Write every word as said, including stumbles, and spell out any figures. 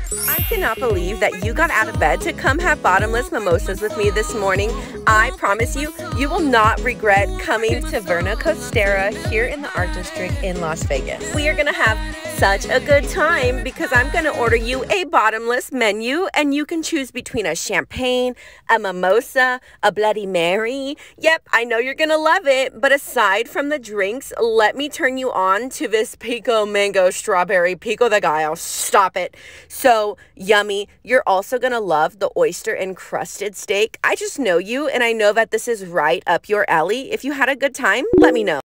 I cannot believe that you got out of bed to come have bottomless mimosas with me this morning. I promise you, you will not regret coming to Verna Costera here in the Art District in Las Vegas. We are gonna have such a good time because I'm gonna order you a bottomless menu and you can choose between a champagne, a mimosa, a Bloody Mary. Yep, I know you're gonna love it, but aside from the drinks, let me turn you on to this pico mango strawberry pico de gallo. Stop it. So yummy. You're also gonna love the oyster encrusted steak. I just know you and I know that this is right up your alley. If you had a good time, let me know.